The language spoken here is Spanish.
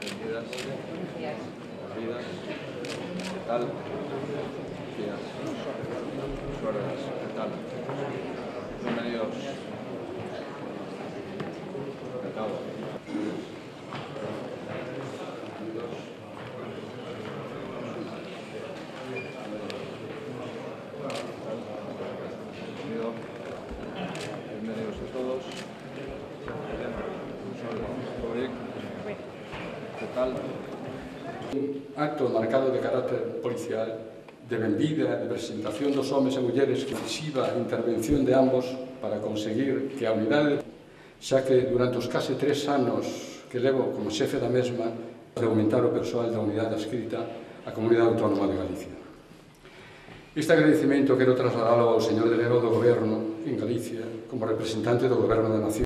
Bienvenidas. Bienvenidas. ¿Qué tal? Días. Suárez, ¿qué tal? Bienvenidos. Encantado. Bienvenidos a todos. ¿Qué tal? Un acto marcado de carácter policial, de benvida, de presentación dos homes e mulleres, decisiva intervención de ambos para conseguir que a unidade, xa que durante os case 3 anos que levo como xefe da mesma, de aumentar o persoal da unidade adscrita á Comunidade Autónoma de Galicia. Este agradecimento quero trasladalo ao señor delegado do Goberno en Galicia como representante do Goberno da Nación.